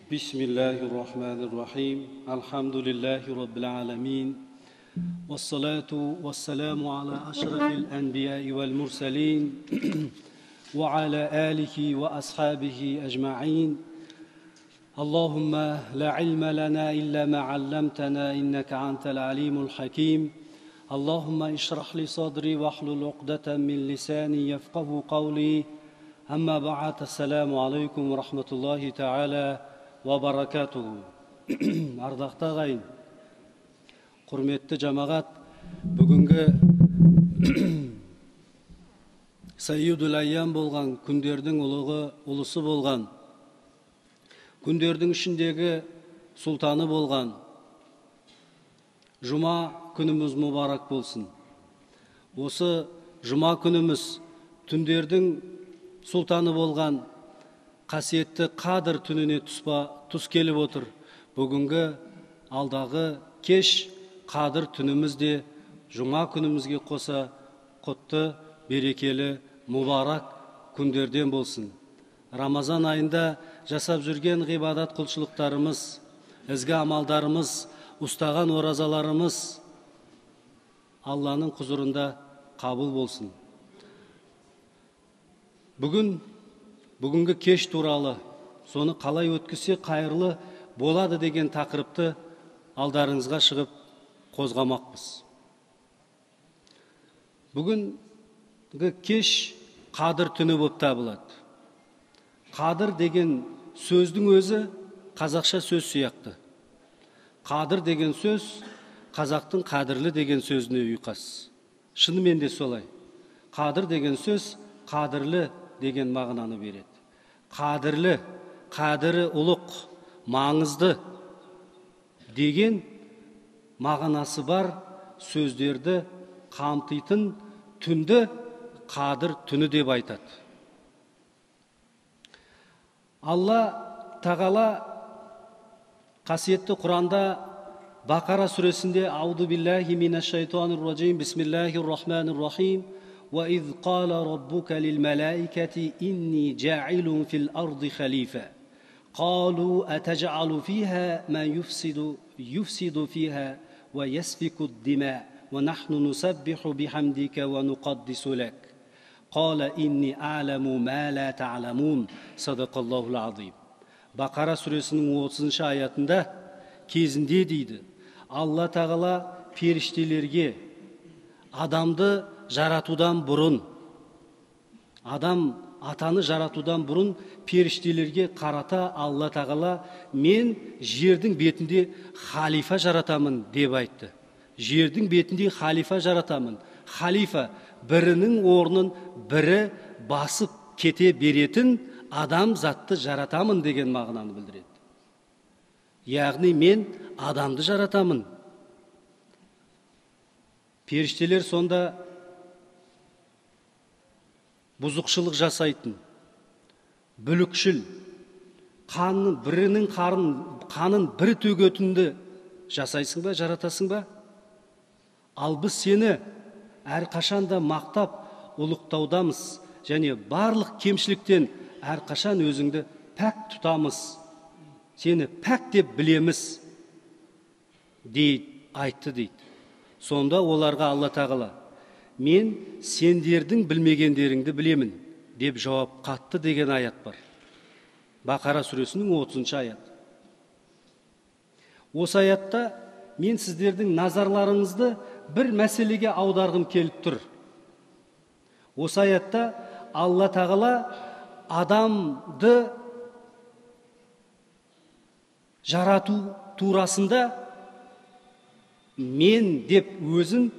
بسم الله الرحمن الرحيم الحمد لله رب العالمين والصلاة والسلام على أشرف الأنبياء والمرسلين وعلى آله وأصحابه أجمعين اللهم لا علم لنا إلا ما علمتنا إنك أنت العليم الحكيم اللهم اشرح لي صدري واحلل عقدة من لساني يفقه قولي أما بعد السلام عليكم ورحمة الله تعالى وبركاته Ардақты ағайын, құрметті жамағат, бүгінгі Сайюдул Айям болған, күндердің ұлысы болған, күндердің ішіндегі сұлтаны болған, жұма күніміз мұбарак болсын. Осы жұма күніміз түндердің сұлтаны болған қасиетті қадір түніне тұс келіп отыр. Бүгінгі алдағы кеш қадір түніміз де жұма күнімізге қоса құтты, берекелі, мұбарак күндерден болсын. Рамазан айында жасап жүрген ғибадат құлшылықтарымыз, ізгі амалдарымыз, ұстаған оразаларымыз Алланың құзырында қабыл болсын. Бүгінгі кеш туралы, соны қалай өткізсе қайырлы болады деген тақырыпты алдарыңызға шығып қозғамақпыз. Бүгінгі кеш қадір түні болып табылады. Қадір деген сөздің өзі қазақша сөз сияқты. Қадір деген сөз қазақтың қадірлі деген сөзіне ұйқас. Шынымен де солай. Қадір деген сөз қадірлі деген мағынаны береді. Қадірлі, қадірі ұлық, маңызды деген мағынасы бар сөздерді қамтитын түнді қадір түні деп айтады. Алла тағала қасиетті Құранда Бақара сүресінде Ауду биллахи минаш шайтанир раджим бисмиллахир рахманир рахим وَإِذْ قَالَ رَبُّكَ لِلْمَلَائِكَةِ إِنِّي جَاعِلٌ فِي الْأَرْضِ خَلِيفَةً قَالُوا أَتَجْعَلُ فِيهَا مَنْ يُفْسِدُ فِيهَا وَيَسْفِكُ الدِّمَاءَ وَنَحْنُ نُسَبِّحُ بِحَمْدِكَ وَنُقَدِّسُ لَكَ قَالَ إِنِّي أَعْلَمُ مَا لَا تَعْلَمُونَ صدق الله العظيم. Бақара сүресінің 30 аятында кезінде дейді, Алла тағала періштелерге адамды жаратудан бұрын, атаны жаратудан бұрын періштелерге қарата Алла тағала мен жердің бетінде халифа жаратамын деп айтты. Жердің бетінде халифа жаратамын. Халифа бірінің орнын бірі басып кете беретін адам затты жаратамын деген мағынаны білдіреді. Яғни мен адамды жаратамын. Періштелер сонда бұзықшылық жасайтын, бүлікшіл, бірінің қанын бір төгетінді жасайсың ба, жаратасың ба? Ал біз сені әрқашанда мақтап, ұлықтаудамыз, және барлық кемшіліктен әрқашан өзіңді пәк тұтамыз. Сені пәк деп білеміз, айтты дейді. Сонда оларға Алла тағала мен сендердің білмегендеріңді білемін деп жауап қатты деген аят бар. Бақара сүресінің 30 аят. Осы аятта мен сіздердің назарларыңызды бір мәселеге аударғым келіп тұр. Осы аятта Алла тағала адамды жарату турасында мен деп өзін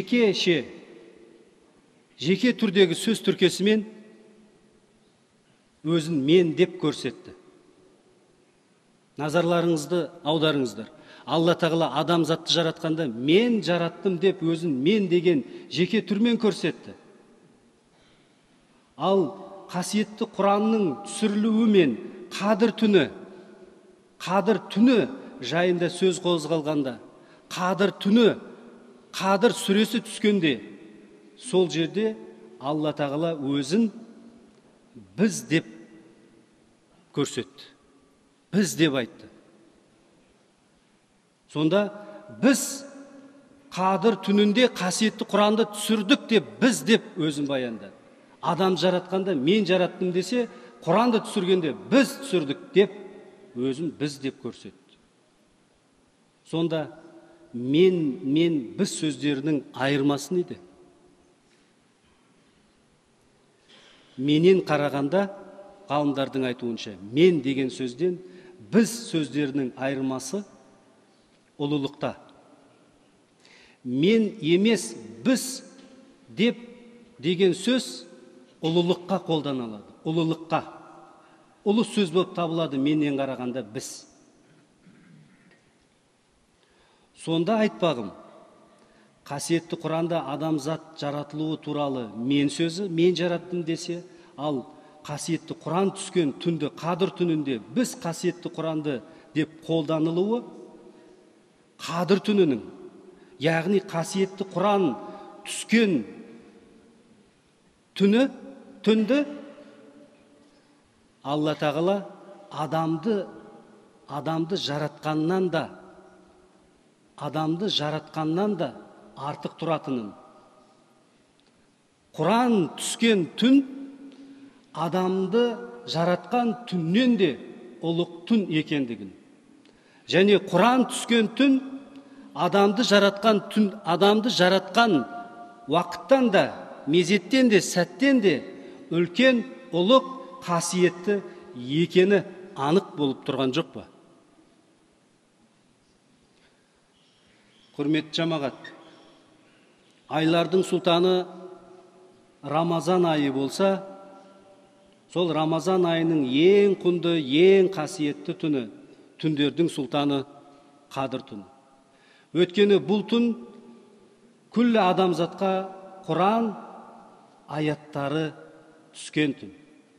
жеке түрдегі сөз тіркесімен өзін мен деп көрсетті. Назарларыңызды аударыңыздар. Алла тағала адамзатты жаратқанда мен жараттым деп өзін мен деген жеке түрмен көрсетті. Ал қасиетті Құранның түсірілуі мен қадір түні жайында сөз қозғалғанда, қадір сүресі түскенде, сол жерде Алла тағала өзін біз деп көрсетті. біз деп айтты. Сонда біз қадір түнінде қасиетті Құранды түсірдік деп, біз деп өзін баяндады. Адам жаратқанда мен жараттым десе, Құранды түсіргенде біз түсірдік деп, өзін біз деп көрсетті. Сонда мен, біз сөздерінің айырмасы неде? Менен қарағанда, ғалымдардың айтуынша, мен деген сөзден біз сөздерінің айырмасы ұлылықта. Мен емес, біз деп деген сөз ұлылыққа қолданылады. Ұлылыққа. Ұлы сөз болып табылады менен қарағанда біз. Сонда айтпағым, қасиетті Құранда адамзат жаратылуы туралы мен сөзі, мен жараттым десе, ал қасиетті Құран түскен түнді, қадір түнінде біз қасиетті Құранды деп қолданылуы, қадір түнінің, яғни қасиетті Құран түскен түнді Алла тағала адамды жаратқаннан да артық тұратынын. Құран түскен түн адамды жаратқан түннен де ұлық түн екендігін. Және Құран түскен түн адамды жаратқан уақыттан да, мезеттен де, сәттен де үлкен ұлық қасиетті екені анық болып тұрған жоқ па? Құрметті жамағат, айлардың сұлтаны Рамазан айы болса, сол Рамазан айының ең құнды, ең қасиетті түні, түндердің сұлтаны қадір түні. Өткені бұл түн күллі адамзатқа Құран аяттары түскен түн.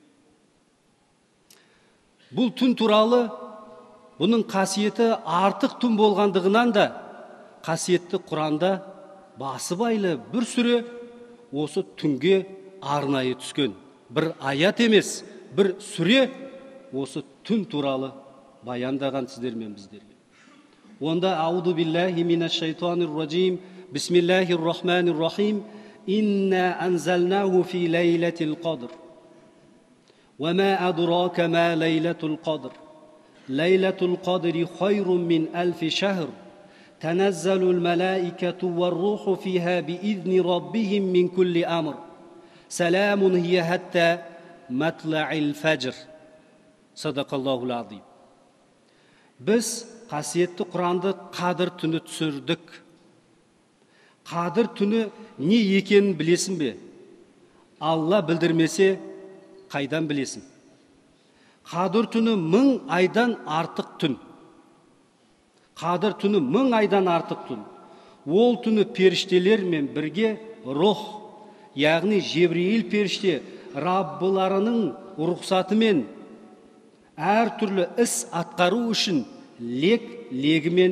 Бұл түн туралы бұның қасиеті артық түн болғандығынан да қасиетті Құранда басыбайлы бір сүре осы түнге арнайы түскен. Бір аят емес, бір сүре осы түн туралы баяндаған сіздермен біздерге. Онда ауду биллахи минаш шайтанир раджим, бисмиллахир рахманир рахим, инна анзалнаху фи лейлатил қадр. وما أدراك ما ليلة القدر ليلة القدر خير من 1000 شهر تنزل الملائكة والروح فيها بإذن ربهم من كل أمر سلام هي حتى مطلع الفجر صدق الله العظيم. Біз қасиетті Құранды қадір түні түсірдік. Қадір түні не екенін білесің бе? Алла білдірмесе қайдан білесің? Қадір түні 1000 айдан артық түн. Қадір түні 1000 айдан артық түн. Ол түні періштелермен бірге рух, яғни Жебрейіл періште Раббыларының рұқсатымен әр түрлі іс атқару үшін легімен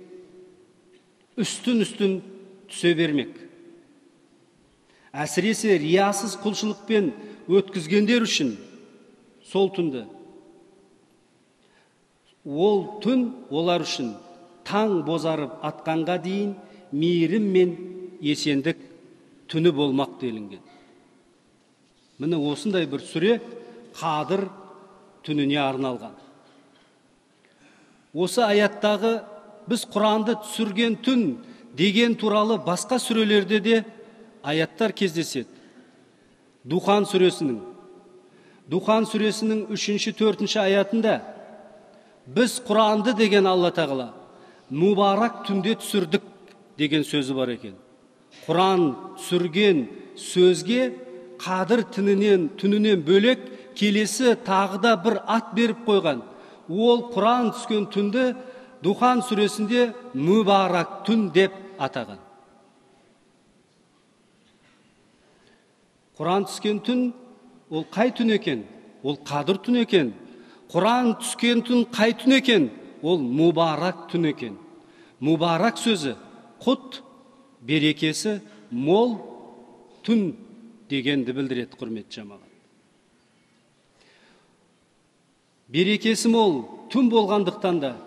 үстін түсе бермек. Әсіресе риясыз құлшылықпен өткізгендер үшін сол түнді. Ол түн олар үшін таң бозарып атқанға дейін мейірім мен есендік түні болмақ делінген. Міне осындай бір сүре қадір түніне арналған. Осы аяттағы біз Құранды түсірген түн деген туралы басқа сүрелерде де аяттар кездеседі. Духан сүресінің 3-4 аятында біз Құранды деген Алла тағала мұбарак түнде түсірдік деген сөзі бар екен. Құран түсірген сөзге қадір түнінен бөлек келесі тағы да бір ат беріп қойған. Ол Құран түскен түнді Духан сүресінде мұбарак түн деп атаған. Құран түскен түн ол қай түн екен? Ол қадір түн екен. Құран түскен түн қай түн екен? Ол мұбарак түн екен. Мұбарак сөзі құт, берекесі мол түн дегенді білдіреді, құрметті жамағат. берекесі мол түн болғандықтан да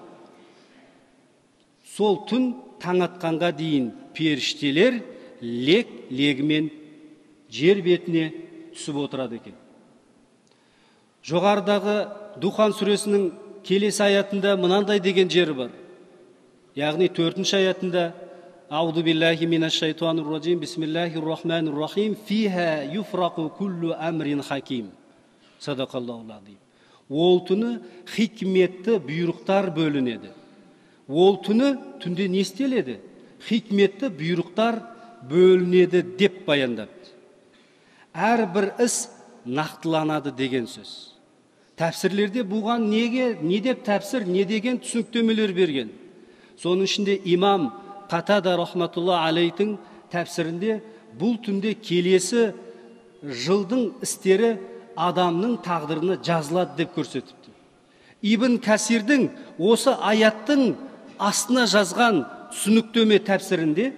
сол түн таң атқанға дейін періштелер легімен жер бетіне түсіп отырады екен. Жоғарыдағы Духан сүресінің келесі аятында мынандай деген жері бар. Яғни 4-ші аятында Ауду биллахи минаш шайтанир раджим, бисмиллахир рахманир рахим, фиха юфрaqu kullu amrin hakim. Садақаллахул азим. Ол түні хикметті бұйрықтар бөлінеді. Ол түні түнде не істеледі? Хикметті бұйрықтар бөлінеді деп баяндады. Әрбір іс нақтыланады деген сөз. Тәпсірлерде бұған не деп тәпсір, не деген түсініктемелер берген. Соның ішінде имам Қатада рахматулла алейхтің тәпсірінде бұл түнде келесі жылдың істері адамның тағдырына жазылады деп көрсетіпті. Ибн Касирдің осы аяттың астына жазған түсініктеме тәпсірінде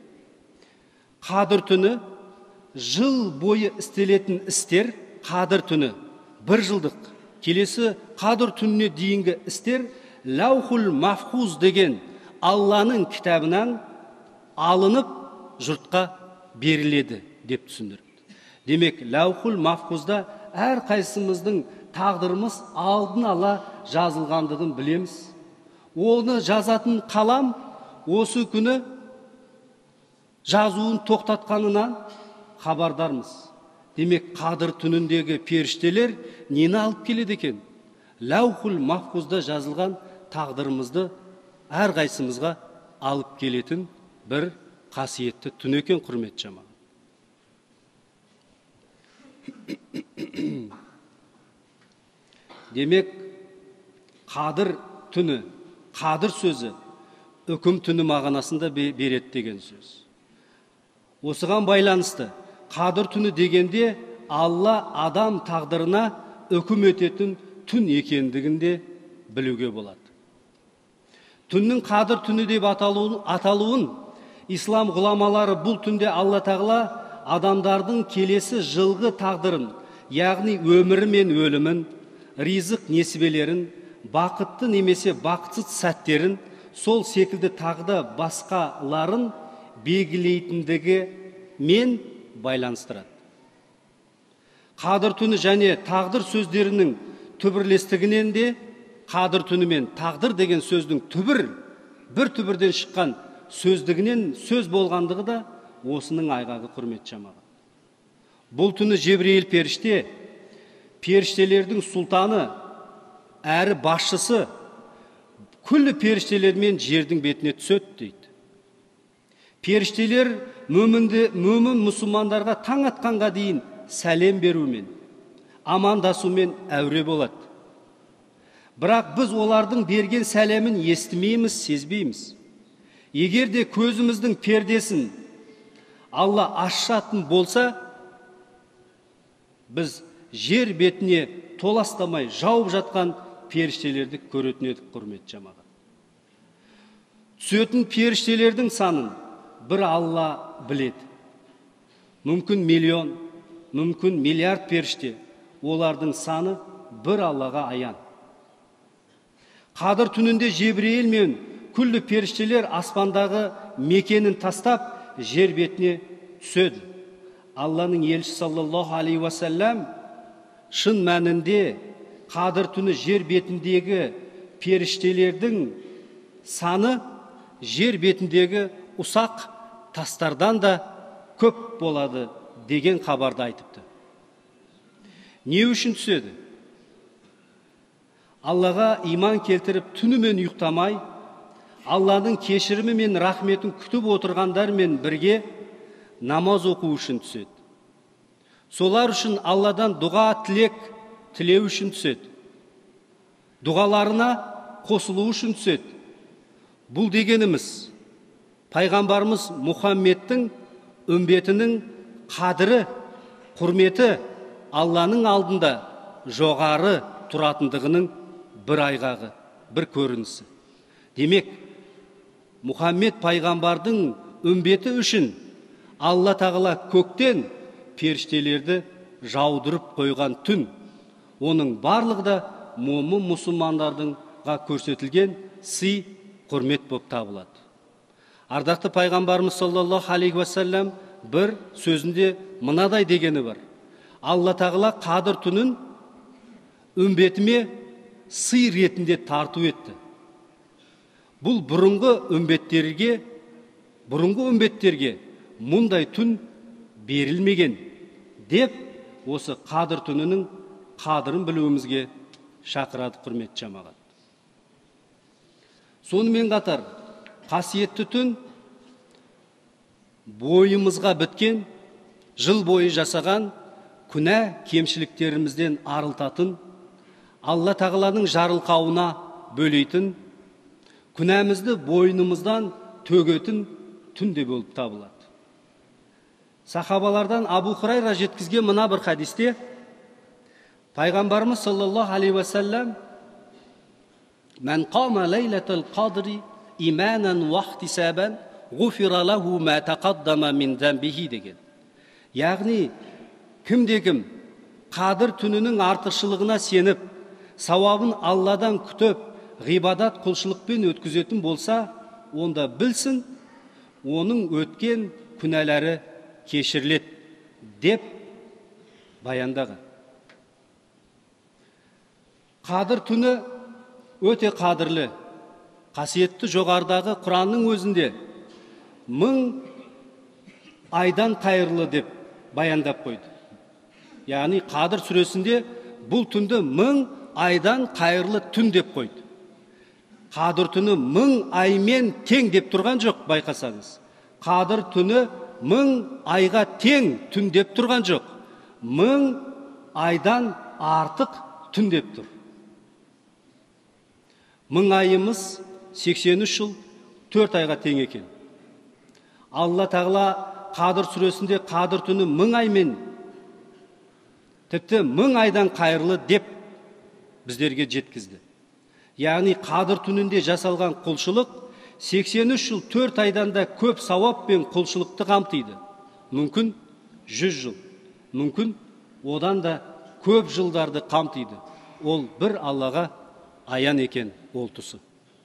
Қадыр түні жыл бойы істелетін істер, Қадыр түні 1 жылдық, келесі Қадыр түніне дейінгі істер Лаухул Мафхуз деген Алланың кітабынан алынып жұртқа беріледі деп түсіндірді. Демек, Лаухул Мафхузда әр қайсымыздың тағдырымыз алдын ала жазылғандығын білеміз. Оны жазатын қалам осы күні жазуын тоқтатқанынан хабардармыз. Демек, Қадыр түніндегі періштелер нені алып келеді екен? Лаухул Мафхузда жазылған тағдырымызды әр қайсымызға алып келетін бір қасиетті түн екен, құрметті жамағат. Демек, Қадыр түні, Қадыр сөзі үкім түні мағынасында береді деген сөз. Осыған байланысты Қадыр түні дегенде Алла адам тағдырына үкім ететін түн екендігінде білуге болады. Түннің Қадыр түні деп аталуын ислам ғұламалары бұл түнде Алла тағала адамдардың келесі жылғы тағдырын, яғни өмірі мен өлімін, ризық несібелерін, бақытты немесе бақытсыз сәттерін, сол секілді тағды басқаларын белгілейтіндігі мен байланыстырады. Қадыр түні және тағдыр сөздерінің түбірлестігінен де Қадыр түні мен тағдыр деген сөздің бір түбірден шыққан сөздігінен сөз болғандығы да осының айғағы, құрметті жамағат. Бұл түні Жебірейіл періште, періштелердің сұлтаны әрі басшысы күллі періштелермен жердің бетіне түседі дейді. Періштелер мөмін мұсылмандарға таң атқанға дейін сәлем берумен, амандасумен әуре болады. Бірақ біз олардың берген сәлемін естімейміз, сезбейміз. Егер де көзіміздің пердесін Алла ашатын болса, біз жер бетіне толастамай жауып жатқан періштелерді көретін едік, құрметті жамағат. Түсетін періштелердің санын бір Алла біледі. Мүмкін миллион, мүмкін миллиард періште, олардың саны бір Аллаға аян. Қадыр түнінде Жебірейіл мен күллі періштелер аспандағы мекенін тастап, жер бетіне түседі. Алланың елшісі саллаллаху алейхи уассалам шын мәнінде Қадыр түні жер бетіндегі періштелердің саны жер бетіндегі ұсақ тастардан да көп болады деген хабарды айтыпты. Не үшін түседі? Аллаға иман келтіріп түнімен ұйықтамай, Алланың кешірімі мен рахметін күтіп отырғандармен бірге намаз оқу үшін түседі. Солар үшін Алладан дұға тілек тілеу үшін түседі. Дұғаларына қосылу үшін түседі. Бұл дегеніміз пайғамбарымыз Мұхаммедтің үмбетінің қадірі, құрметі Алланың алдында жоғары тұратындығының бір айғағы, бір көрінісі. Демек, Мұхаммед пайғамбардың үмбеті үшін Алла тағала көктен періштелерді жаудырып қойған түн. Оның барлығы да момын мұсылмандардыңға көрсетілген сый құрмет болып табылады. Ардақты пайғамбарымыз саллаллаху алейхи уассалам бір сөзінде мынадай дегені бар: Алла тағала қадір түнін үмбетіме сый ретінде тарту етті. Бұл бұрынғы үмбеттерге мұндай түн берілмеген деп, осы қадір түнінің қадырын білуімізге шақырады, құрметті жамағат. Сонымен қатар, қасиетті түн бойымызға біткен, жыл бойы жасаған күнә кемшіліктерімізден арылтатын, Алла тағаланың жарылқауына бөлейтін, күнәмізді бойынымыздан төгетін түн де болып табылады. Сахабалардан Абу Хурайра жеткізген мына бір хадисте пайғамбарымыз саллаллаху алейхи уассалам: "Мен қама лейлатал қадри иманан ва ихтисабан ғуфира лаху ма тақаддама мин замбихи" деген. Яғни, кімде-кім қадір түнінің артықшылығына сеніп, сауабын Алладан күтіп, ғибадат құлшылықпен өткізетін болса, онда білсін, оның өткен күнәлары кешіріледі деп баяндаған. Қадір түні өте қадірлі, қасиетті. Жоғарыдағы Құранның өзінде 1000 айдан қайырлы деп баяндап қойды. Яғни Қадір сүресінде бұл түнді 1000 айдан қайырлы түн деп қойды. Қадір түні 1000 аймен тең деп тұрған жоқ, байқасаңыз. Қадір түні 1000 айға тең түн деп тұрған жоқ. 1000 айдан артық түн деп тұр. 1000 айымыз 83 жыл 4 айға тең екен. Алла тағала Қадір сүресінде Қадір түні 1000 аймен, тіпті 1000 айдан қайырлы деп біздерге жеткізді. Яғни Қадір түнінде жасалған құлшылық 83 жыл 4 айдан да көп сауап пен құлшылықты қамтиды. Мүмкін 100 жыл, мүмкін одан да көп жылдарды қамтиды. Ол бір Аллаға аян екен ол тұсы.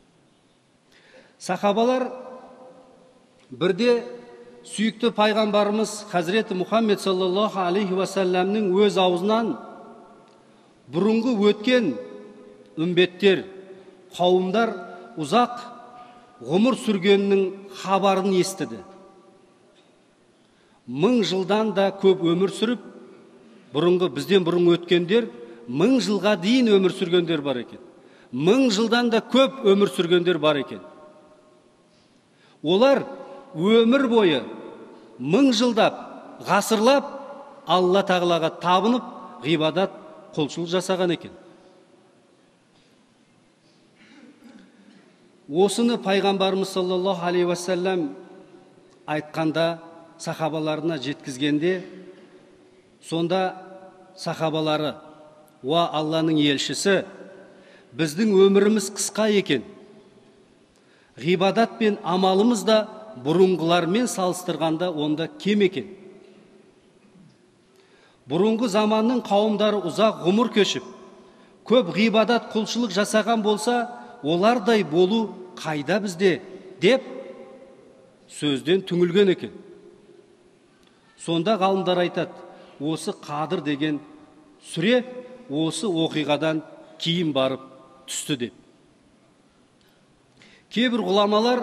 Сахабалар бірде сүйікті пайғамбарымыз Хазіреті Мұхаммед саллаллаху алейхи уассаламның өз аузынан бұрынғы өткен үмбеттер, қауымдар ұзақ ғұмыр сүргенінің хабарын естіді. 1000 жылдан да көп өмір сүріп, бізден бұрын өткендер 1000 жылға дейін өмір сүргендер бар екен. 1000 жылдан да көп өмір сүргендер бар екен. Олар өмір бойы 1000 жылдап, ғасырлап Алла тағалаға табынып, ғибадат, құлшылық жасаған екен. Осыны пайғамбарымыз саллаллаху алейхи уассалам айтқанда, сахабаларына жеткізгенде, сонда сахабалары: "Уа Алланың елшісі, біздің өміріміз қысқа екен. Ғибадат пен амалымыз да бұрынғылармен салыстырғанда онда кем екен. Бұрынғы заманның қауымдары ұзақ ғұмыр кешіп, көп ғибадат құлшылық жасаған болса, олардай болу қайда бізде?" деп сөзден түңілген екен. Сонда ғалымдар айтады, осы Қадір деген сүре осы оқиғадан кейін барып түсті деп. Кейбір ғұламалар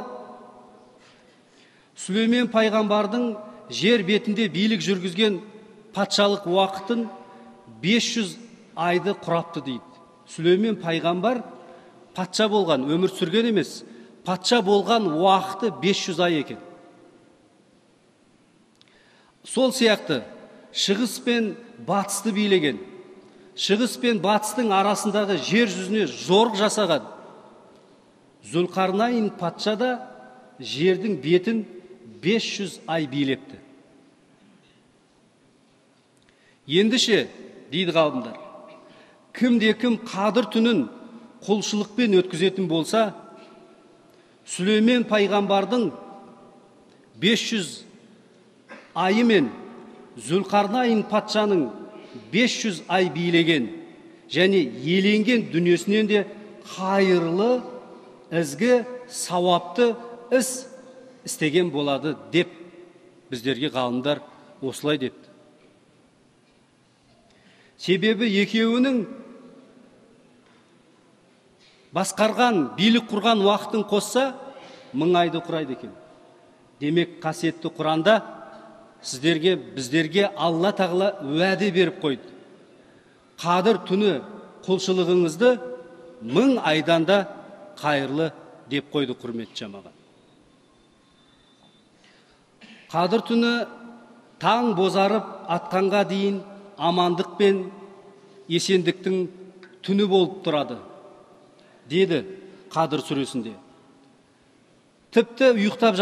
Сүлеймен пайғамбардың жер бетінде билік жүргізген патшалық уақытын 500 айды құрапты дейді. Сүлеймен пайғамбар патша болған, өмір сүрген емес, патша болған уақыты 500 ай екен. Сол сияқты шығыс пен батысты билеген, шығыс пен батыстың арасындағы жер жүзіне жорық жасаған Зүлқарнайн патша да жердің бетін 500 ай билепті. Ендіше, дейді ғалымдар, кімде-кім Қадір түнін құлшылықпен өткізетін болса, Сүлеймен пайғамбардың 500 айы мен Зүлқарнайн патшаның 500 ай билеген және еленген дүниесінен де қайырлы, ізгі, сауапты іс істеген болады деп біздерге ғалымдар осылай депті. Себебі екеуінің басқарған, билік құрған уақытын қосса 1000 айды құрайды екен. Демек, қасиетті Құранда біздерге Алла тағала уәде беріп қойды. Қадір түні құлшылығыңызды 1000 айдан да қайырлы деп қойды, құрметті жамағат. Қадір түні таң бозарып атқанға дейін амандық пен есендіктің түні болып тұрады, деді Қадір сүресінде. Тіпті ұйықтап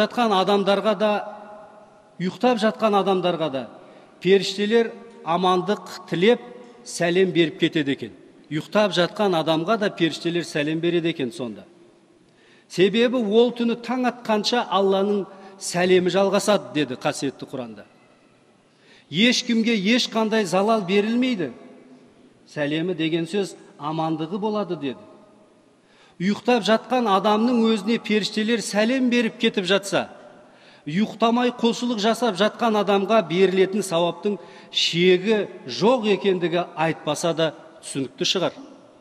жатқан адамдарға да періштелер амандық тілеп сәлем беріп кетеді екен. Ұйықтап жатқан адамға да періштелер сәлем береді екен сонда. Себебі ол түні таң атқанша Алланың сәлемі жалғасады, деді қасиетті Құранда. Ешкімге ешқандай залал берілмейді. Сәлемі деген сөз амандығы болады, деді. Ұйықтап жатқан адамның өзіне періштелер сәлем беріп кетіп жатса, ұйықтамай құлшылық жасап жатқан адамға берілетін сауаптың шегі жоқ екендігі айтпаса да түсінікті шығар.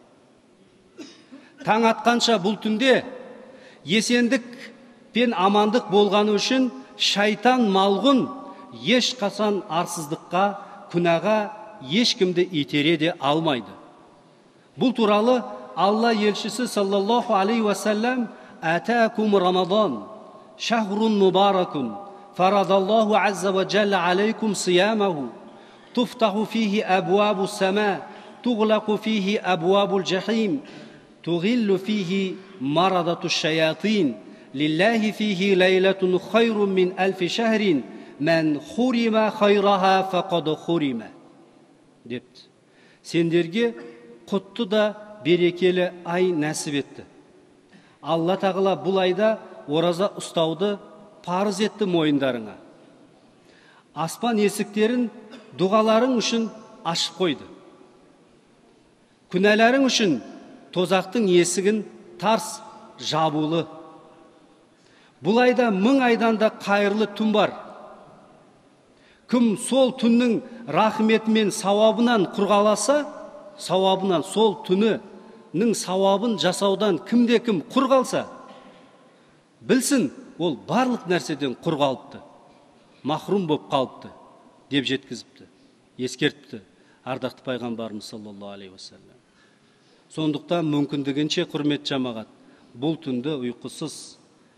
Таң атқанша бұл түнде есендік пен амандық болғаны үшін шайтан малғұн ешқашан арсыздыққа, күнәға ешкімді итере де алмайды. Бұл туралы Алла елшісі саллаллаху алейхи уассалам: «Атакум Рамадан, шахрун мубаракун, фарадаллаху азза ва джалла алейкум сиямаху, туфтаху фихи абуабу сама, туғлақу фихи абуабу джахим, туғиллу фихи марадату шаятин, лиллахи фихи лейлатун хайрун мин альфи шахрин, мән хурима хайраха фақады хурима». депті. Сендерге құтты да берекелі ай нәсіп етті. Алла тағала бұл айда ораза ұстауды парыз етті мойындарыңа. Аспан есіктерін дұғаларың үшін ашып қойды. Күнәларың үшін тозақтың есігін тарс жабулы. Бұл айда 1000 айдан да қайырлы түн бар. Кім сол түннің рахметімен сауабынан құрғаласа, сауабынан, сол түнінің сауабын жасаудан кім құр қалса, білсін, ол барлық нәрседен құр қалыпты, махрум болып қалыпты деп жеткізіпті, ескертіпті ардақты пайғамбарымыз саллаллаху алейхи уассалам. Сондықтан мүмкіндігінше, құрметті жамағат, бұл түнді ұйқысыз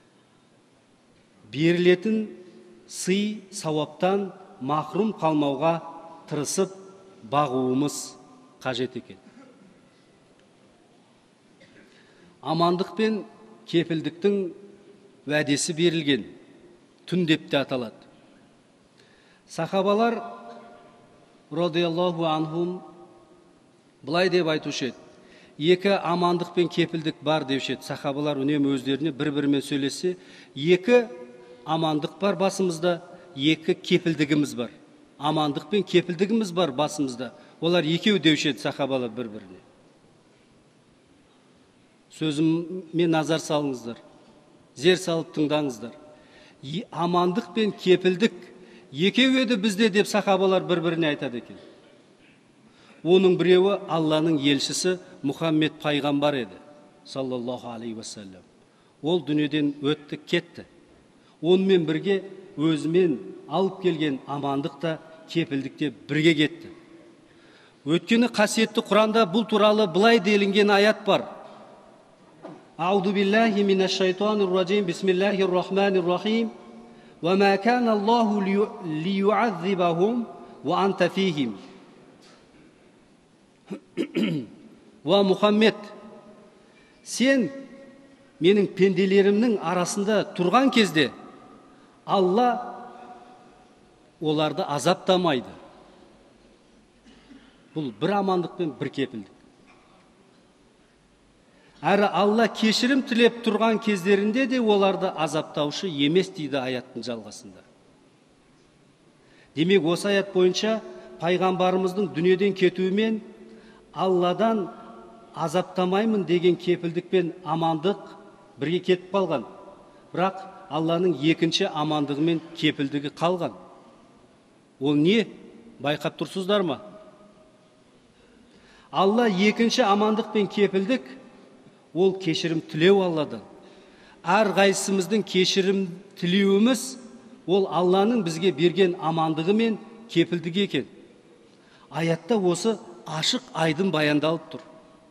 берілетін сый сауаптан махрум қалмауға тырысып бағуымыз қажет екен. Амандық пен кепілдіктің уәдесі берілген түн деп те аталады. Сахабалар радиаллаху анхум былай деп айтушы еді: екі амандық пен кепілдік бар деуші еді. Сахабалар үнемі өздеріне бір-бірімен сөйлесе, екі амандық бар басымызда, екі кепілдігіміз бар. Амандық пен кепілдігіміз бар басымызда. Олар екеу деуші еді сахабалар бір-біріне. Сөзіме назар салыңыздар, зер салып тыңдаңыздар. Амандық пен кепілдік екеу еді бізде деп сахабалар бір-біріне айтады екен. Оның біреуі Алланың елшісі Мұхаммед пайғамбар еді, саллаллаху алейхи уассалам. Ол дүниеден өтті, кетті. Онымен бірге өзімен алып келген амандық та кепілдік те бірге кетті. Өткені қасиетті Құранда бұл туралы былай делінген аят бар: Аузу биллахи минаш шайтанир раджим, бисмиллахир рахманир рахим, ва ма кана Аллаху лиюаззибахум ва анта фихим. Ва Мұхаммед, сен менің пенделерімнің арасында тұрған кезде Алла оларды азаптамайды. Бұл бір амандық пен бір кепілдік. Әрі Алла кешірім тілеп тұрған кездерінде де оларды азаптаушы емес, дейді аяттың жалғасында. Демек, осы аят бойынша пайғамбарымыздың дүниеден кетуімен Алладан азаптамаймын деген кепілдікпен амандық бірге кетіп қалған. Бірақ Алланың екінші амандығы мен кепілдігі қалған. Ол не? Байқап тұрсыздар ма? Алла екінші амандық пен кепілдік, ол кешірім тілеу Алладан. Әрқайсымыздың кешірім тілеуіміз, ол Алланың бізге берген амандығы мен кепілдігі екен. Аятта осы ашық айдын баяндалып тұр.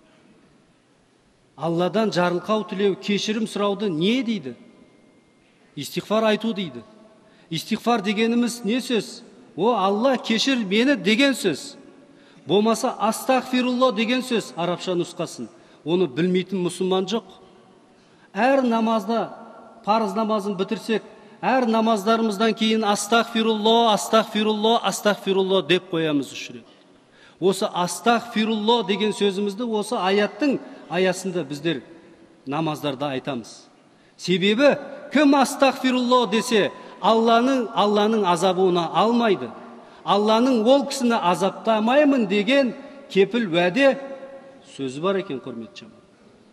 Алладан жарылқау тілеу, кешірім сұрауды не дейді? Истиғфар айту дейді. Истиғфар дегеніміз не сөз? О, Алла кешір мені деген сөз. Болмаса астағфирулла деген сөз, арабша нұсқасын. Оны білмейтін мұсылман жоқ. Әр намазда, парыз намазын бітірсек, әр намаздарымыздан кейін астағфирулла, астағфирулла, астағфирулла деп қоямыз үш рет. Осы астағфирулла деген сөзімізді осы аяттың аясында біздер намаздарда айтамыз. Себебі кім астағфирулла десе, Алланың азабы оны алмайды. Алланың ол кісіні азаптамаймын деген кепіл уәде сөзі бар екен, құрметті жамағат.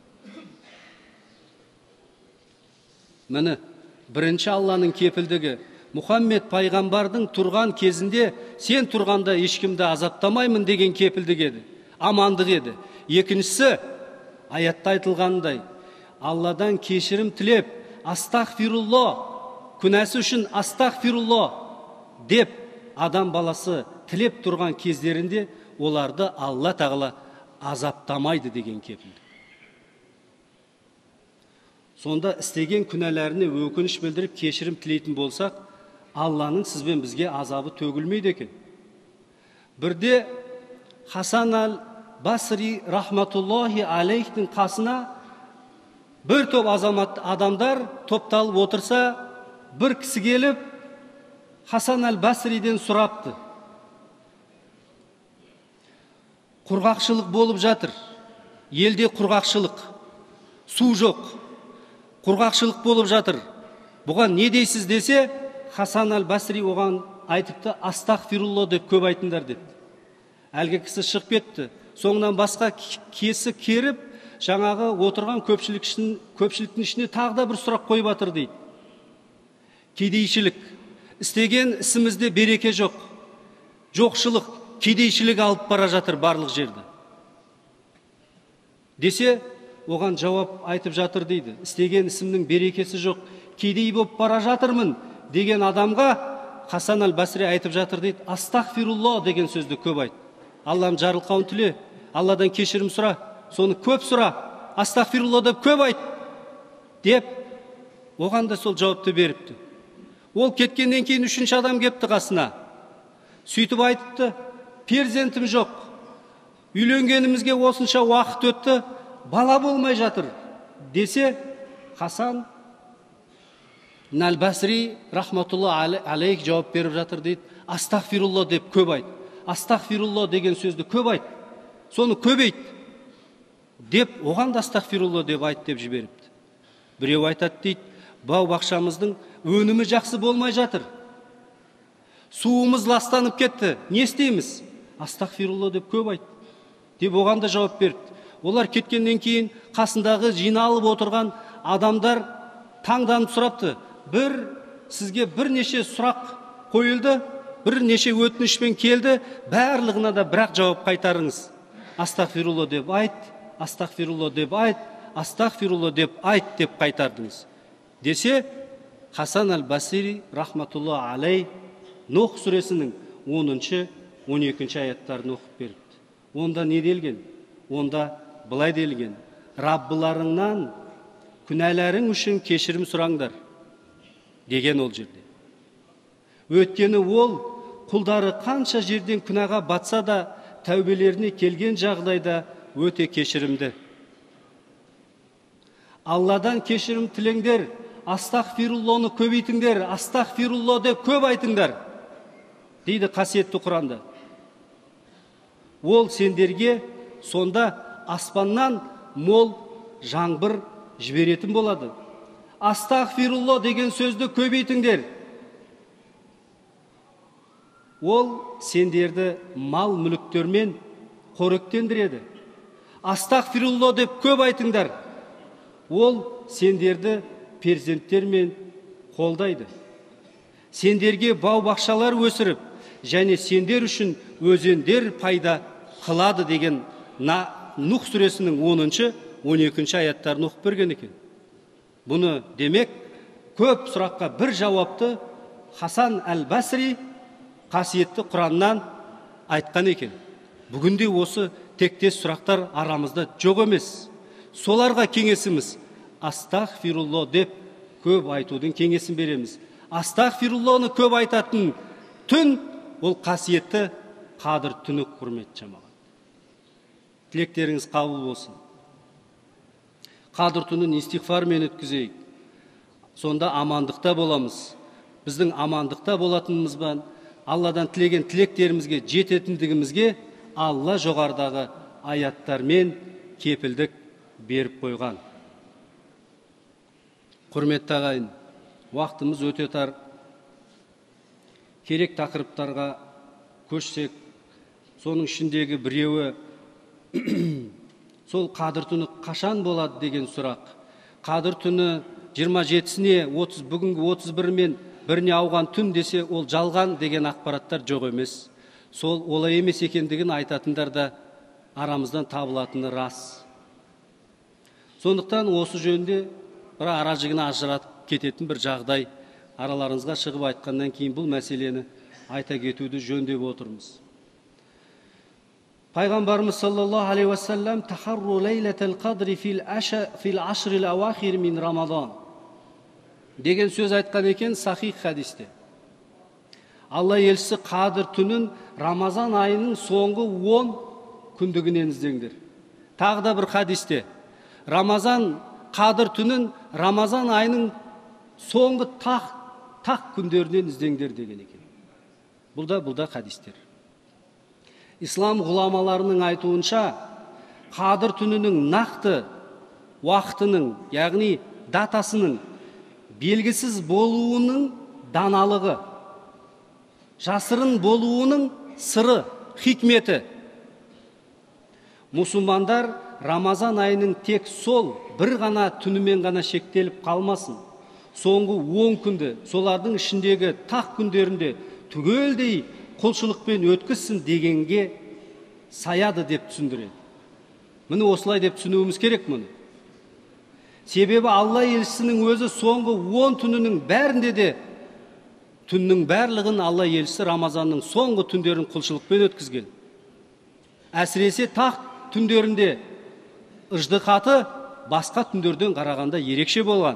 Міне, бірінші Алланың кепілдігі, Мұхаммед пайғамбардың тұрған кезінде сен тұрғанда ешкімді азаптамаймын деген кепілдік еді, амандық еді. Екіншісі, аятта айтылғандай, Алладан кешірім тілеп, астағфирулла, күнәсі үшін астағфирулла деп адам баласы тілеп тұрған кездерінде оларды Алла тағала азаптамайды деген кепілдік. Сонда істеген күнәләріне өкініш білдіріп кешірім тілейтін болсақ, Алланың сізбен бізге азабы төгілмейді екен. Бірде Хасан әл-Басри рахматуллахи алейхтің қасына бір топ адамдар топталып отырса, бір кісі келіп Хасан әл-Басриден сұрапты. Құрғақшылық болып жатыр. Елде құрғақшылық, су жоқ. Құрғақшылық болып жатыр. Бұған не дейсіз десе, Хасан әл-Басри оған айтыпты, астағфирулла деп көп айтыңдар деді. Әлгі кісі шығып кетті. Соңынан басқа кесі керіп, жаңағы отырған көпшіліктің ішіне тағы да бір сұрақ қойып жатыр дейді. Кедейшілік, істеген ісімізде береке жоқ. Жоқшылық, кедейшілік алып бара жатыр барлық жерді. Десе, оған жауап айтып жатыр дейді. Істеген ісімнің берекесі жоқ, кедей болып бара жатырмын деген адамға Хасан әл-Басри айтып жатыр дейді. Астағфирулла деген сөзді көп айт. Аллам жарылқауын тіле, Алладан кешірім сұра, соны көп сұра, астағфирулла деп көп айт деп оған да сол жауапты беріпті. Ол кеткеннен кейін үшінші адам кепті қасына. Сөйтіп айтыпты, перзентім жоқ, үйленгенімізге осынша уақыт өтті, бала болмай жатыр десе, Хасан әл-Басри рахматулла алейх жауап беріп жатыр дейді. Астағфирулла деп көп айт. Астағфирулла деген сөзді көп айт. Соны көп айт деп, оған да астағфирулла деп айт деп жіберіпті. Біреу айтады дейді, бау-бақшамыздың өнімі жақсы болмай жатыр. Суымыз ластанып кетті. Не істейміз? Астағфирулла деп көп айт деп оған да жауап беріпті. Олар кеткеннен кейін қасындағы жиналып отырған адамдар таңданып сұрапты. Сізге бірнеше сұрақ қойылды, бірнеше өтінішпен келді, барлығына да бірақ жауап қайтарыңыз. Астағфирулла деп айт, астағфирулла деп айт, астағфирулла деп айт деп қайтардыңыз. Десе, Хасан әл-Басри рахматулла алей Нух сүресінің 10-12 аяттарын оқып беріпті. Онда не делген? Онда былай делген: Раббыларыңнан күнәләрің үшін кешірім сұраңдар деген ол жерде. Өйткені ол құлдары қанша жерден күнәға батса да, тәубелеріне келген жағдайда өте кешірімді. Алладан кешірім тілеңдер, астағфирулланы көбейтіңдер, астағфирулла деп көп айтыңдар дейді қасиетті Құранда. Ол сендерге сонда аспаннан мол жаңбыр жіберетін болады. Астағфирулла деген сөзді көбейтіңдер. Ол сендерді мал мүліктермен қоректендіреді. Астағфирулло деп көп айтыңдар. Ол сендерді перзенттермен қолдайды. Сендерге бау-бақшалар өсіріп, және сендер үшін өзендер пайда қылады деген Нух сүресінің 10-12 аяттарын оқып берген екен. Бұны демек, көп сұраққа бір жауапты Хасан әл-Басри қасиетті Құраннан айтқан екен. Бүгінде осы тектес сұрақтар арамызда жоқ емес. Соларға кеңесіміз астағфирулло деп көп айтудың кеңесін береміз. Астағфируллоны көп айтатын түн ол қасиетті Қадір түні, құрметті жамағат. Тілектеріңіз қабыл болсын. Қадір түнін истиғфармен өткізейік. Сонда амандықта боламыз. Біздің амандықта болатынымызбен Алладан тілеген тілектерімізге жететіндігімізге Алла жоғардағы аяттармен кепілдік беріп қойған. Құрметті ағайын, уақытымыз өте тар. Керек тақырыптарға көшсек, соның ішіндегі біреуі сол Қадір түні қашан болады деген сұрақ. Қадір түні 27-сіне, бүгінгі 31-мен біріне ауған түн десе, ол жалған деген ақпараттар жоқ емес. Сол олай емес екендігін айтатындар да арамыздан табылатыны рас. Сондықтан осы жөнде бір ара-жігін ажыратып кететін бір жағдай араларыңызға шығып айтқаннан кейін бұл мәселені айта кетуді жөндеп отырмыз. Пайғамбарымыз саллаллаху алейхи уассалам тахарру лейлатал қадри фил ашрил ауахир мин рамадан деген сөз айтқан екен сахих хадисте. Алла елшісі Қадір түнін Рамазан айының соңғы 10 күндігінен іздеңдер. Тағы да бір хадисте Қадір түнін Рамазан айының соңғы тақ күндерінен іздеңдер деген екен. Бұл да хадистер. Ислам ғұламаларының айтуынша Қадір түнінің нақты уақытының, яғни датасының белгісіз болуының даналығы, жасырын болуының сыры, хикметі. Мұсылмандар Рамазан айының тек сол бір ғана түнімен ғана шектеліп қалмасын. Соңғы 10 күнді, солардың ішіндегі тақ күндерінде түгелдей құлшылықпен өткізсін дегенге саяды деп түсіндіреді. Міне осылай деп түсінуіміз керек мұны. Себебі Алла елшісінің өзі соңғы 10 түнінің бәрінде де түннің барлығын Алла елшісі Рамазанның соңғы түндерін құлшылықпен өткізген. Әсіресе тақ түндерінде ыждихаты басқа түндерден қарағанда ерекше болған.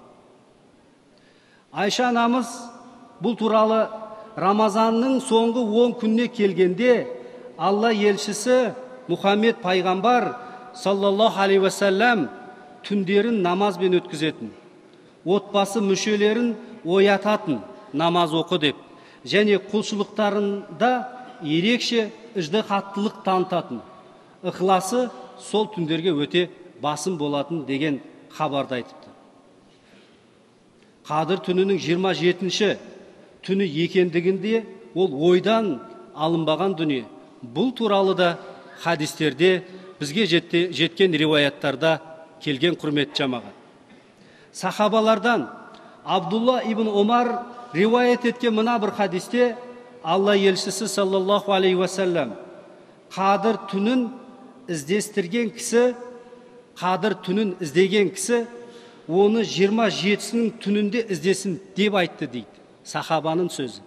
Айша анамыз бұл туралы Рамазанның соңғы 10 күніне келгенде Алла елшісі Мұхаммед пайғамбар саллаллаху алейхи уассалам түндерін намазбен өткізетін, отбасы мүшелерін оятатын, намаз оқы деп, және құлшылықтарында ерекше ыждихаттылық танытатын, ықыласы сол түндерге өте басым болатын деген хабарды айтыпты. Қадір түнінің 27-ші түні екендігінде ол ойдан алынбаған дүние. Бұл туралы да хадистерде бізге жеткен риуаяттарда келген құрметті жамағат. Сахабалардан Абдулла ибн Омар риуаят еткен мына бір хадисте Алла елшісі саллаллаху алейхи уассалам Қадір түнін іздестірген кісі, Қадір түнін іздеген кісі оны 27-сінің түнінде іздесін деп айтты дейді. Сахабаның сөзі.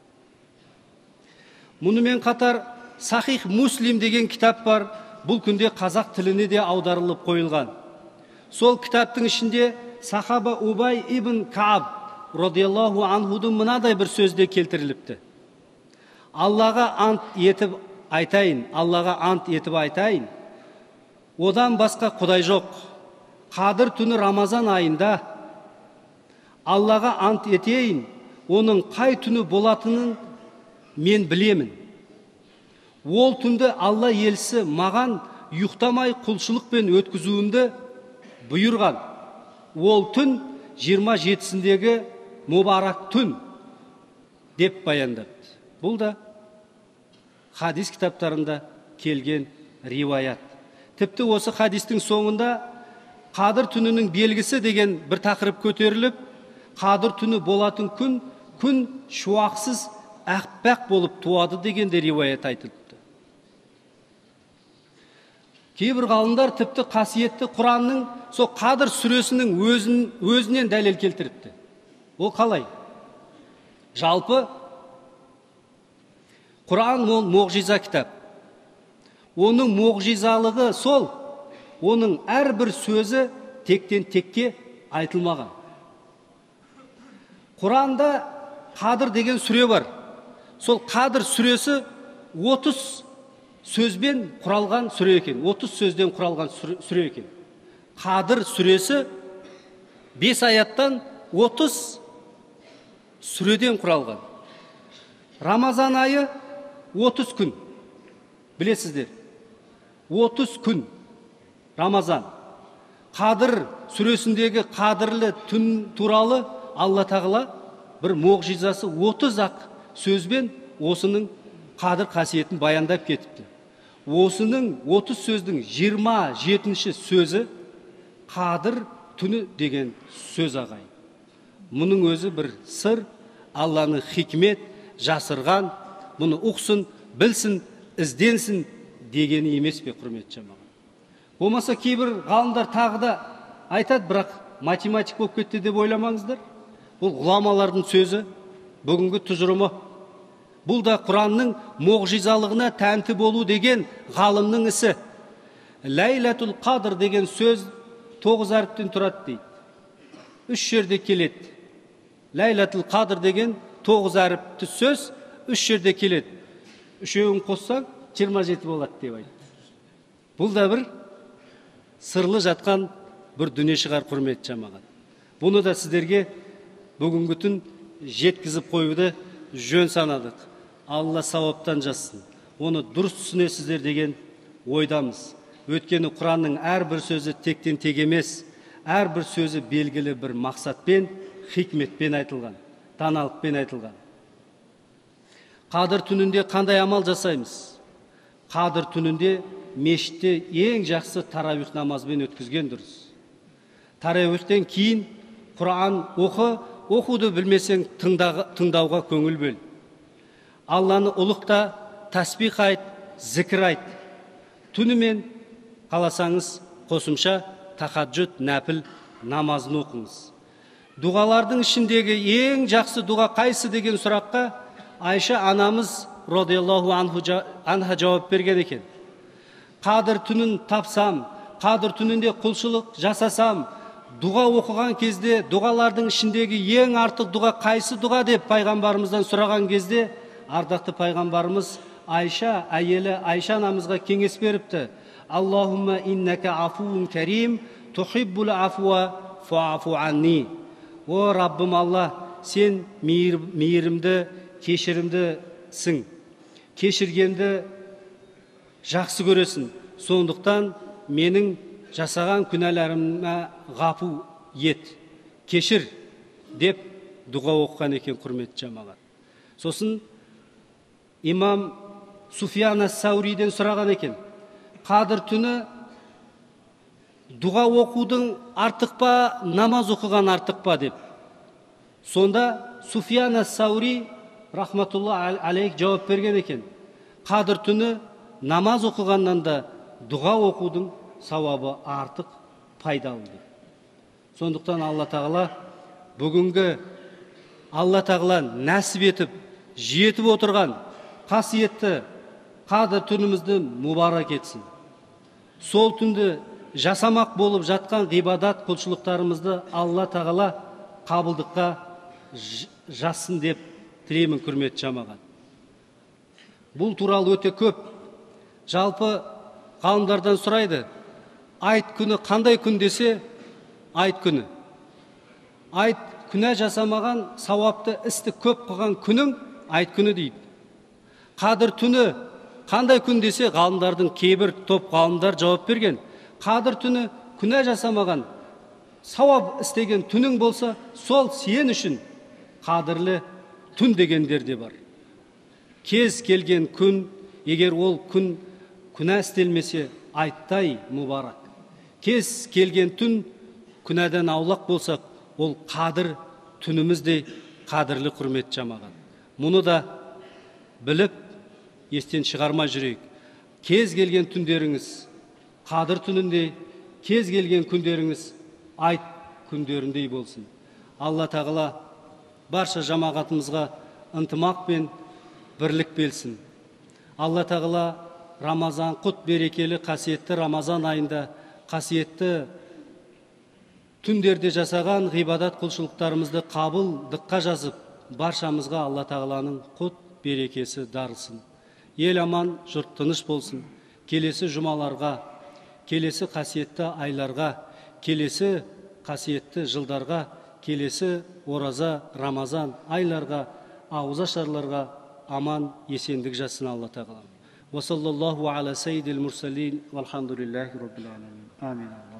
Мұнымен қатар Сахих Муслим деген кітап бар. Бұл күнде қазақ тіліне де аударылып қойылған. Сол кітаптың ішінде сахаба Убай ибн Кааб радиаллаху анхудың мынадай бір сөзде келтіріліпті. Аллаға ант етіп айтайын, одан басқа құдай жоқ. Қадір түні Рамазан айында Аллаға ант етейін, оның қай түні болатынын мен білемін. Ол түнді Алла елшісі маған ұйықтамай құлшылықпен өткізуімді бұйырған. Ол түн 27-сіндегі мұбарак түн деп баяндапты. Бұл да хадис кітаптарында келген риуаят. Тіпті осы хадистің соңында қадыр түнінің белгісі деген бір тақырып көтеріліп, қадыр түні болатын күн шуақсыз әппақ болып туады деген де риуаят айтылыпты. Кейбір ғалымдар тіпті қасиетті Құранның сол Қадыр сүресінің өзінен дәлел келтіріпті. Ол қалай? Жалпы Құран ол мұғжиза кітап. Оның мұғжизалығы сол, оның әрбір сөзі тектен текке айтылмаған. Құранда Қадыр деген сүре бар. Сол Қадыр сүресі 30 сөзбен құралған сүре екен. 30 сөзден құралған сүре екен. Қадыр сүресі 5 аяттан 30 сүреден құралған. Рамазан айы 30 күн. Білесіздер, 30 күн Рамазан. Қадыр сүресіндегі қадірлі түн туралы Алла тағала бір мұғжизасы 30 ақ сөзбен осының қадір қасиетін баяндап кетіпті. Осының 30 сөздің 27-ші сөзі қадір түні деген сөз ағай. Мұның өзі бір сыр, Алланың хикмет, жасырған, мұны ұқсын, білсін, ізденсін дегені емес пе, құрметті жамағат. Болмаса кейбір ғалымдар тағы да айтады, бірақ математик болып кетті деп ойламаңыздар. Бұл ғұламалардың сөзі, бүгінгі тұжырымы. Бұл да Құранның мұғжизалығына тәнті болу деген ғалымның ісі. Ләйләтул қадр деген сөз 9 әріптен тұрады дейді. 3 жерде келеді. Ләйләтул қадр деген 9 әріпті сөз 3 жерде келеді. Үшеуін қоссаң 27 болады деп айтты. Бұл да бір сырлы жатқан бір дүние шығар, құрметті жамағат. Бұны да сіздерге бүгінгі түн жеткізіп қоюды жөн санадық. Алла сауаптан жазсын. Оны дұрыс түсінесіздер деген ойдамыз. Өйткені Құранның әрбір сөзі тектен тек емес, әрбір сөзі белгілі бір мақсатпен, хикметпен айтылған, даналықпен айтылған. Қадір түнінде қандай амал жасаймыз? Қадір түнінде мешітте ең жақсы таравих намазбен өткізген дұрыс. Таравихтен кейін Құран оқуды білмесең тыңдауға көңіл бөл. Алланы ұлықта, тәсбих айт, зікір айт. Түнімен қаласаңыз қосымша тахаджуд, нәпіл намазын оқыңыз. Дұғалардың ішіндегі ең жақсы дұға қайсы деген сұраққа Айша анамыз радиаллаху анха жауап берген екен. Қадір түнін тапсам, қадір түнінде құлшылық жасасам, дұға оқыған кезде дұғалардың ішіндегі ең артық дұға қайсы дұға деп пайғамбарымыздан сұраған кезде ардақты пайғамбарымыз әйелі Айша анамызға кеңес беріпті. Аллахумма иннака афуун карим, тухиббул афуа фаъфу анни. О Раббым Алла, сен мейірімді, кешірімдісің. Кешіргенді жақсы көресің. Сондықтан менің жасаған күнәларыма ғафу ет, кешір деп дұға оқыған екен, құрметті жамағат. Сосын имам Суфиян ас-Сауриден сұраған екен, қадір түні дұға оқудың артық па, намаз оқыған артық па деп. Сонда Суфиян ас-Саури рахматулла алейх жауап берген екен, қадір түні намаз оқығаннан да дұға оқудың сауабы артық, пайдалы деп. Сондықтан Алла тағала бүгінгі Алла тағала нәсіп етіп, жетіп отырған қасиетті қадір түнімізді мұбарак етсін. Сол түнді жасамақ болып жатқан ғибадат құлшылықтарымызды Алла тағала қабылдыққа жазсын деп тілеймін, құрметті жамағат. Бұл туралы өте көп. Жалпы ғалымдардан сұрайды, айт күні қандай күн десе, айт күні. Айт күнә жасамаған, сауапты істі көп қылған күнің айт күні дейді. Қадір түні қандай күн десе, ғалымдардың кейбір топ ғалымдар жауап берген. Қадір түні күнә жасамаған, сауап істеген түнің болса, сол сен үшін қадірлі түн дегендер де бар. Кез келген күн, егер ол күн күнә істелмесе айттай мұбарак. Кез келген түн күнәден аулақ болсақ, ол қадір түніміздей қадірлі құрмет жамағат. Мұны да біліп, естен шығармай жүрейік. Кез келген түндеріңіз қадір түніндей, кез келген күндеріңіз айт күндеріндей болсын. Алла тағала барша жамағатымызға ынтымақ пен бірлік берсін. Алла тағала Рамазан, құт берекелі қасиетті Рамазан айында, қасиетті түндерде жасаған ғибадат құлшылықтарымызды қабылдыққа жазып, баршамызға Алла тағаланың құт берекесі дарылсын. Ел аман, жұрт тыныш болсын. Келесі жұмаларға, келесі қасиетті айларға, келесі қасиетті жылдарға, келесі ораза, Рамазан айларға, ауызашарларға аман, есендік жассын Алла тағала. Ва саллаллаху аля саййидил мурсалин, валхамдулиллахи раббил аламин. Амин.